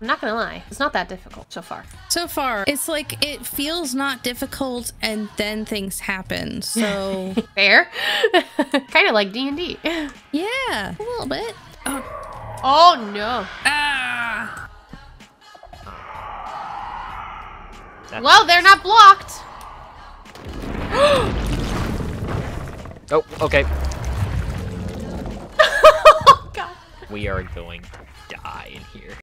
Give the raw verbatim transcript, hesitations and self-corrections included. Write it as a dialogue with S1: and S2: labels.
S1: I'm not gonna lie, it's not that difficult so far.
S2: So far, it's like it feels not difficult and then things happen, so...
S1: Fair. Kind of like D and D.
S2: Yeah, a little bit.
S1: Oh, oh no.
S2: Ah!
S3: That's...
S1: Well, they're not blocked.
S3: Oh, okay.
S1: Oh, God.
S3: We are going to die in here.